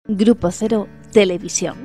Grupo Cero Televisión.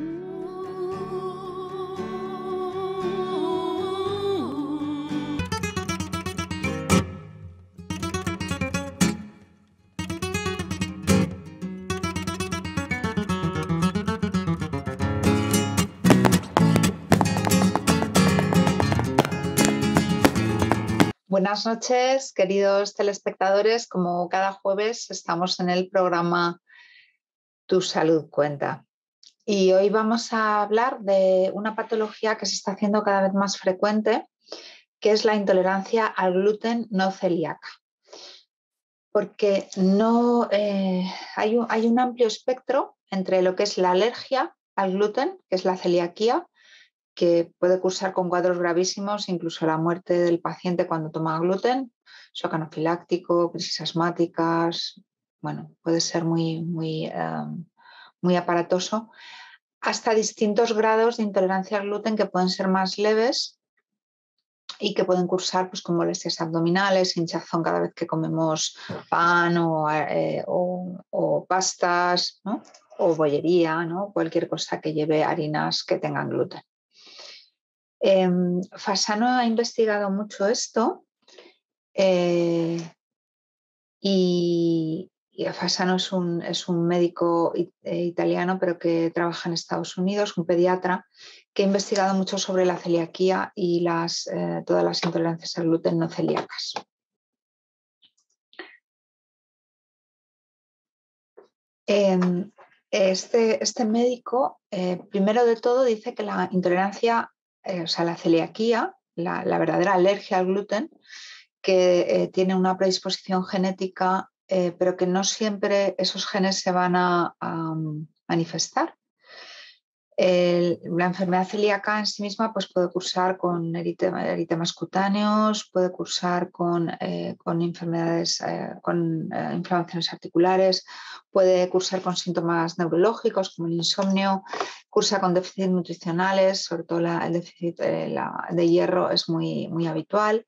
Buenas noches, queridos telespectadores. Como cada jueves estamos en el programa Tu Salud Cuenta. Y hoy vamos a hablar de una patología que se está haciendo cada vez más frecuente, que es la intolerancia al gluten no celíaca. Porque hay un amplio espectro entre lo que es la alergia al gluten, que es la celiaquía, que puede cursar con cuadros gravísimos, incluso la muerte del paciente cuando toma gluten, shock anafiláctico, crisis asmáticas, bueno, puede ser muy aparatoso, hasta distintos grados de intolerancia al gluten que pueden ser más leves y que pueden cursar pues, con molestias abdominales, hinchazón cada vez que comemos pan o pastas, ¿no? O bollería, ¿no? Cualquier cosa que lleve harinas que tengan gluten. Fasano ha investigado mucho esto y Fasano es un médico italiano, pero que trabaja en Estados Unidos, un pediatra, que ha investigado mucho sobre la celiaquía y todas las intolerancias al gluten no celíacas. Este médico, primero de todo, dice que la intolerancia, o sea, la celiaquía, la verdadera alergia al gluten, que tiene una predisposición genética, pero que no siempre esos genes se van a manifestar. La enfermedad celíaca en sí misma pues, puede cursar con eritemas cutáneos, puede cursar con enfermedades, con inflamaciones articulares, puede cursar con síntomas neurológicos como el insomnio, cursa con déficits nutricionales, sobre todo el déficit de hierro es muy habitual.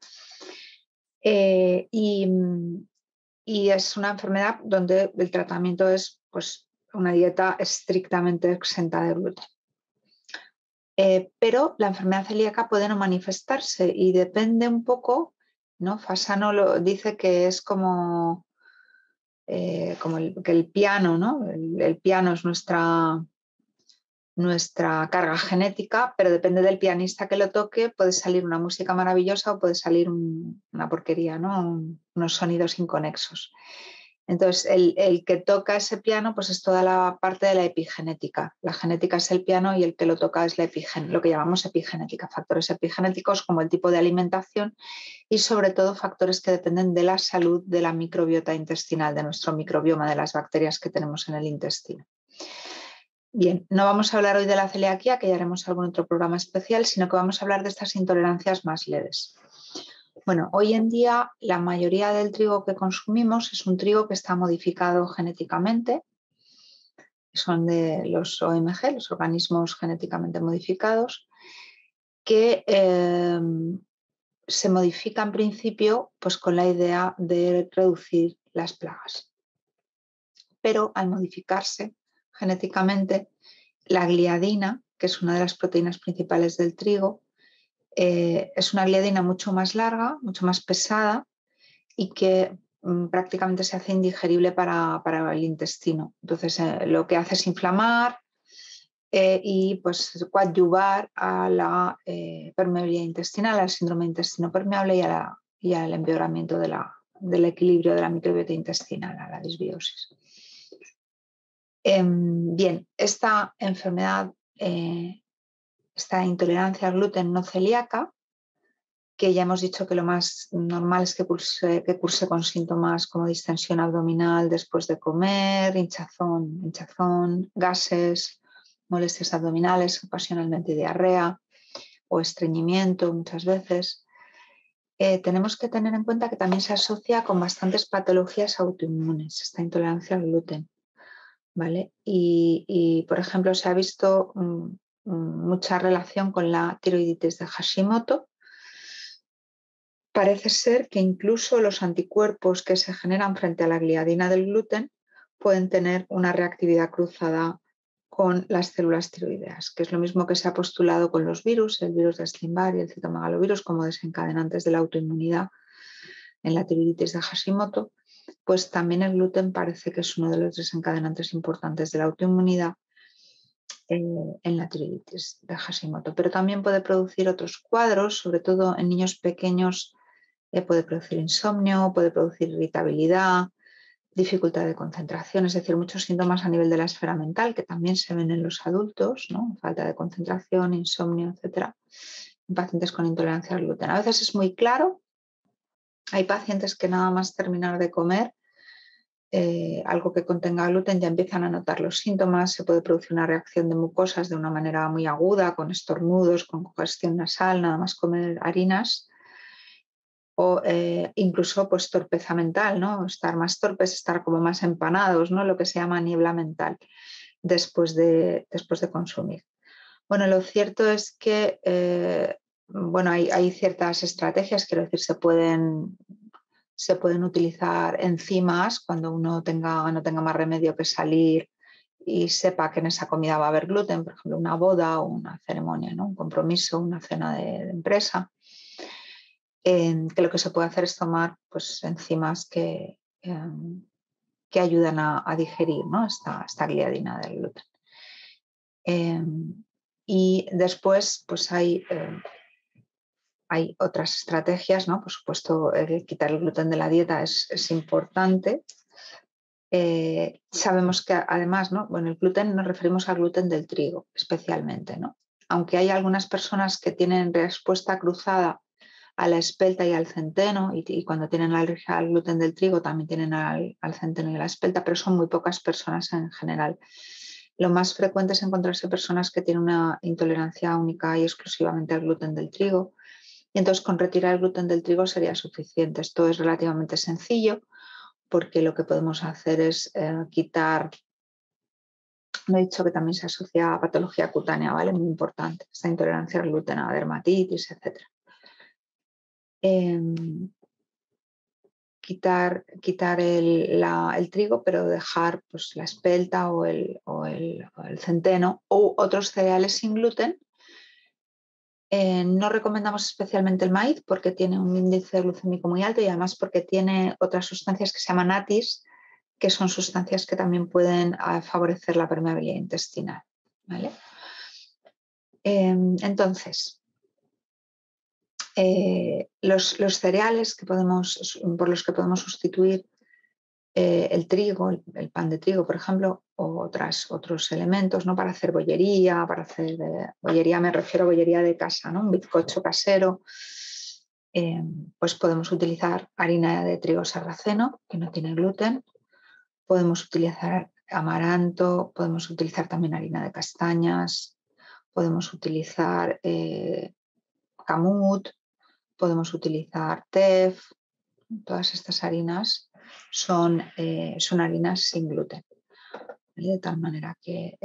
Y es una enfermedad donde el tratamiento es pues, una dieta estrictamente exenta de gluten. Pero la enfermedad celíaca puede no manifestarse y depende un poco, ¿no? Fasano dice que es como que el piano, ¿no? El piano es nuestra carga genética, pero depende del pianista que lo toque, puede salir una música maravillosa o puede salir una porquería, ¿no? Unos sonidos inconexos. Entonces, el que toca ese piano pues es toda la parte de la epigenética. La genética es el piano y el que lo toca es lo que llamamos epigenética, factores epigenéticos como el tipo de alimentación y sobre todo factores que dependen de la salud de la microbiota intestinal, de nuestro microbioma, de las bacterias que tenemos en el intestino. Bien, no vamos a hablar hoy de la celiaquía, que ya haremos algún otro programa especial, sino que vamos a hablar de estas intolerancias más leves. Bueno, hoy en día la mayoría del trigo que consumimos es un trigo que está modificado genéticamente, son de los OMG, los organismos genéticamente modificados, que se modifica en principio pues, con la idea de reducir las plagas. Pero al modificarse genéticamente, la gliadina, que es una de las proteínas principales del trigo, es una gliadina mucho más larga, mucho más pesada y que prácticamente se hace indigerible para el intestino. Entonces, lo que hace es inflamar y pues, coadyuvar a la permeabilidad intestinal, al síndrome de intestino permeable y al empeoramiento del equilibrio de la microbiota intestinal, a la disbiosis. Bien, esta enfermedad, esta intolerancia al gluten no celíaca, que ya hemos dicho que lo más normal es que curse con síntomas como distensión abdominal después de comer, hinchazón, gases, molestias abdominales, ocasionalmente diarrea o estreñimiento muchas veces. Tenemos que tener en cuenta que también se asocia con bastantes patologías autoinmunes, esta intolerancia al gluten. ¿Vale? Y, por ejemplo, se ha visto mucha relación con la tiroiditis de Hashimoto. Parece ser que incluso los anticuerpos que se generan frente a la gliadina del gluten pueden tener una reactividad cruzada con las células tiroideas, que es lo mismo que se ha postulado con los virus, el virus de Epstein-Barr y el citomegalovirus como desencadenantes de la autoinmunidad en la tiroiditis de Hashimoto, pues también el gluten parece que es uno de los desencadenantes importantes de la autoinmunidad en la tiroiditis de Hashimoto. Pero también puede producir otros cuadros, sobre todo en niños pequeños, puede producir insomnio, puede producir irritabilidad, dificultad de concentración, es decir, muchos síntomas a nivel de la esfera mental que también se ven en los adultos, ¿no? Falta de concentración, insomnio, etcétera, en pacientes con intolerancia al gluten. A veces es muy claro, hay pacientes que nada más terminar de comer algo que contenga gluten ya empiezan a notar los síntomas, se puede producir una reacción de mucosas de una manera muy aguda, con estornudos, con congestión nasal, nada más comer harinas. O incluso pues torpeza mental, ¿no? Estar más torpes, estar como más empanados, ¿no? Lo que se llama niebla mental después de consumir. Bueno, lo cierto es que bueno, hay ciertas estrategias, quiero decir, se pueden utilizar enzimas cuando uno no tenga más remedio que salir y sepa que en esa comida va a haber gluten, por ejemplo, una boda o una ceremonia, ¿no? Un compromiso, una cena de empresa. Que lo que se puede hacer es tomar pues, enzimas que ayudan a digerir, ¿no? esta gliadina del gluten. Y después pues hay otras estrategias, ¿no? Por supuesto, quitar el gluten de la dieta es importante. Sabemos que además, ¿no? Bueno, el gluten nos referimos al gluten del trigo especialmente, ¿no? Aunque hay algunas personas que tienen respuesta cruzada a la espelta y al centeno, y cuando tienen alergia al gluten del trigo también tienen al centeno y a la espelta, pero son muy pocas personas en general. Lo más frecuente es encontrarse personas que tienen una intolerancia única y exclusivamente al gluten del trigo, y entonces con retirar el gluten del trigo sería suficiente. Esto es relativamente sencillo porque lo que podemos hacer es quitar, no he dicho que también se asocia a patología cutánea, ¿vale? Muy importante, esta intolerancia al gluten, a dermatitis, etc. Quitar el trigo, pero dejar pues, la espelta o el centeno u otros cereales sin gluten. No recomendamos especialmente el maíz porque tiene un índice glucémico muy alto y además porque tiene otras sustancias que se llaman ATIs, que son sustancias que también pueden favorecer la permeabilidad intestinal, ¿vale? Entonces, los cereales por los que podemos sustituir el trigo, el pan de trigo, por ejemplo, o otros elementos, ¿no? Para hacer bollería, bollería me refiero a bollería de casa, ¿no? Un bizcocho casero, pues podemos utilizar harina de trigo sarraceno, que no tiene gluten, podemos utilizar amaranto, podemos utilizar también harina de castañas, podemos utilizar kamut, podemos utilizar teff, todas estas harinas son harinas sin gluten, ¿vale? De tal manera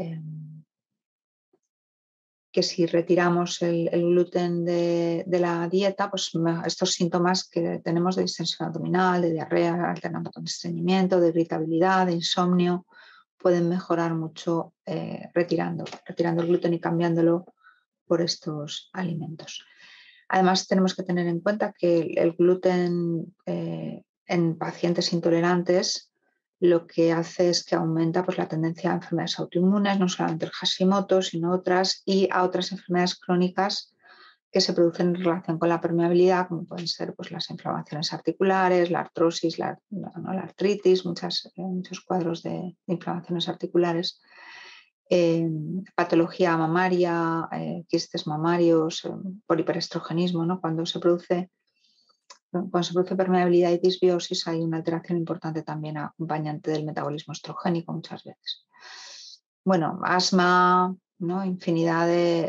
que si retiramos el gluten de la dieta, pues estos síntomas que tenemos de distensión abdominal, de diarrea, alternando con estreñimiento, de irritabilidad, de insomnio, pueden mejorar mucho retirando el gluten y cambiándolo por estos alimentos. Además, tenemos que tener en cuenta que el gluten en pacientes intolerantes lo que hace es que aumenta pues, la tendencia a enfermedades autoinmunes, no solamente el Hashimoto, sino otras, y a otras enfermedades crónicas que se producen en relación con la permeabilidad, como pueden ser pues, las inflamaciones articulares, la artrosis, la artritis, muchos cuadros de inflamaciones articulares, patología mamaria, quistes mamarios, por hiperestrogenismo, ¿no? Cuando se produce permeabilidad y disbiosis hay una alteración importante también acompañante del metabolismo estrogénico muchas veces. Bueno, asma, ¿no? Infinidad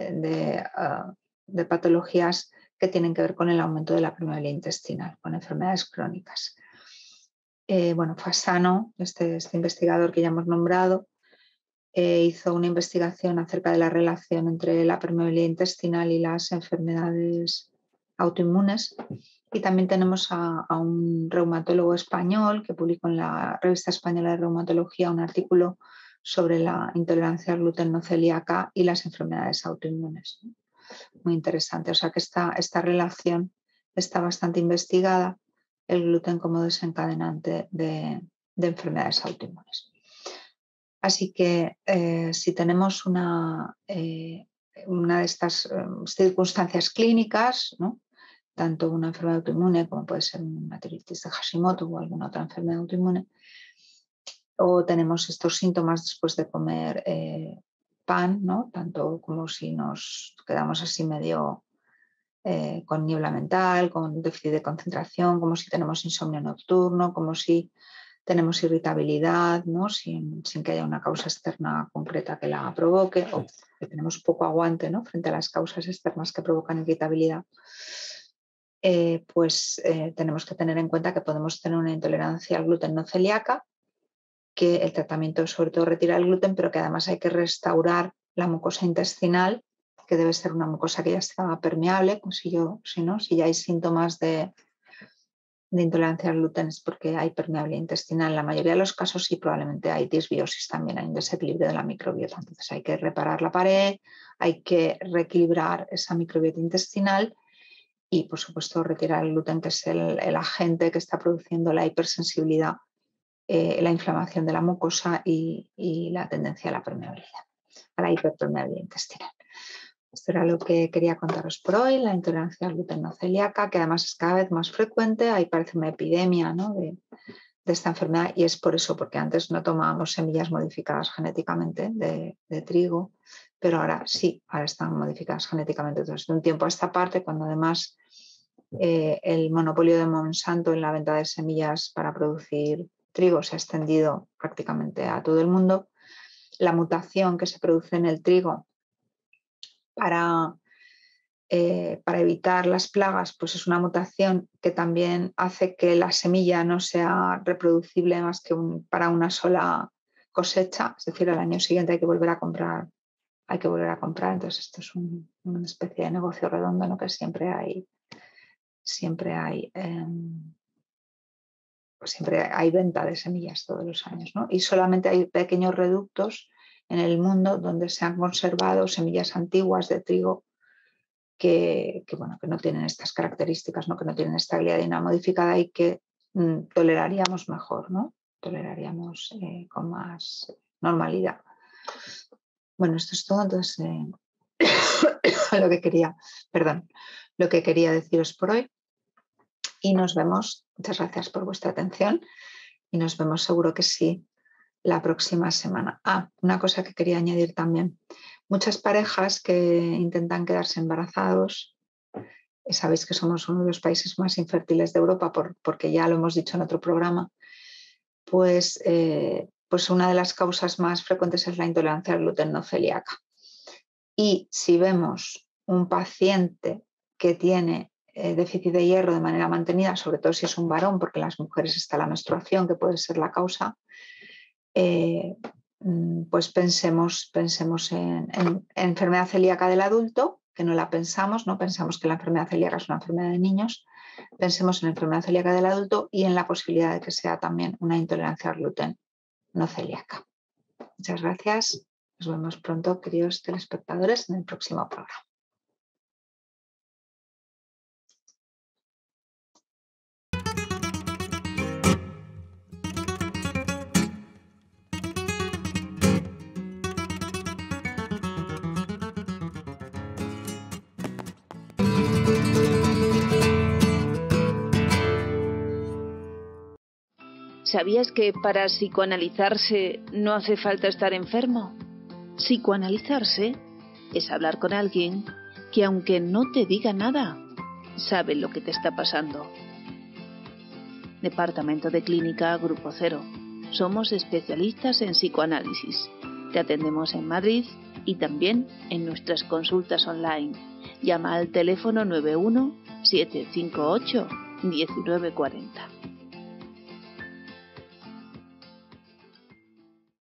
de patologías que tienen que ver con el aumento de la permeabilidad intestinal, con enfermedades crónicas. Bueno, Fasano, este investigador que ya hemos nombrado, hizo una investigación acerca de la relación entre la permeabilidad intestinal y las enfermedades autoinmunes. Y también tenemos a un reumatólogo español que publicó en la Revista Española de Reumatología un artículo sobre la intolerancia al gluten no celíaca y las enfermedades autoinmunes. Muy interesante, o sea que esta relación está bastante investigada, el gluten como desencadenante de enfermedades autoinmunes. Así que si tenemos una de estas circunstancias clínicas, ¿no?, tanto una enfermedad autoinmune como puede ser una tiroiditis de Hashimoto o alguna otra enfermedad autoinmune, o tenemos estos síntomas después de comer pan, ¿no?, tanto como si nos quedamos así medio con niebla mental, con déficit de concentración, como si tenemos insomnio nocturno, como si tenemos irritabilidad, ¿no?, sin que haya una causa externa concreta que la provoque, o que tenemos poco aguante, ¿no?, frente a las causas externas que provocan irritabilidad. Tenemos que tener en cuenta que podemos tener una intolerancia al gluten no celíaca, que el tratamiento sobre todo retira el gluten, pero que además hay que restaurar la mucosa intestinal, que debe ser una mucosa que ya está permeable. Pues si ya hay síntomas de intolerancia al gluten es porque hay permeabilidad intestinal. En la mayoría de los casos sí, probablemente hay disbiosis también, hay un desequilibrio de la microbiota. Entonces hay que reparar la pared, hay que reequilibrar esa microbiota intestinal y, por supuesto, retirar el gluten, que es el agente que está produciendo la hipersensibilidad, la inflamación de la mucosa y la tendencia a la permeabilidad, a la hiperpermeabilidad intestinal. Esto era lo que quería contaros por hoy, la intolerancia al gluten no celíaca, que además es cada vez más frecuente. Ahí parece una epidemia, ¿no?, de esta enfermedad, y es por eso, porque antes no tomábamos semillas modificadas genéticamente de trigo, pero ahora sí, ahora están modificadas genéticamente. Entonces, de un tiempo a esta parte, cuando además el monopolio de Monsanto en la venta de semillas para producir trigo se ha extendido prácticamente a todo el mundo, la mutación que se produce en el trigo para evitar las plagas, pues es una mutación que también hace que la semilla no sea reproducible más que para una sola cosecha, es decir, al año siguiente hay que volver a comprar. Entonces esto es una especie de negocio redondo, ¿no?, que siempre hay venta de semillas todos los años, ¿no? Y solamente hay pequeños reductos en el mundo donde se han conservado semillas antiguas de trigo que no tienen estas características, ¿no?, que no tienen esta gliadina modificada y que toleraríamos mejor, ¿no?, toleraríamos con más normalidad. Bueno, esto es todo. Entonces, lo que quería deciros por hoy, y nos vemos. Muchas gracias por vuestra atención y nos vemos, seguro que sí, la próxima semana. Una cosa que quería añadir también. Muchas parejas que intentan quedarse embarazados, sabéis que somos uno de los países más infértiles de Europa, porque ya lo hemos dicho en otro programa, pues una de las causas más frecuentes es la intolerancia al gluten no celíaca. Y si vemos un paciente que tiene déficit de hierro de manera mantenida, sobre todo si es un varón, porque en las mujeres está la menstruación, que puede ser la causa, pues pensemos en enfermedad celíaca del adulto, que no la pensamos, no pensamos que la enfermedad celíaca es una enfermedad de niños. Pensemos en enfermedad celíaca del adulto y en la posibilidad de que sea también una intolerancia al gluten no celíaca. Muchas gracias. Nos vemos pronto, queridos telespectadores, en el próximo programa. ¿Sabías que para psicoanalizarse no hace falta estar enfermo? Psicoanalizarse es hablar con alguien que, aunque no te diga nada, sabe lo que te está pasando. Departamento de Clínica Grupo Cero. Somos especialistas en psicoanálisis. Te atendemos en Madrid y también en nuestras consultas online. Llama al teléfono 91 758 1940.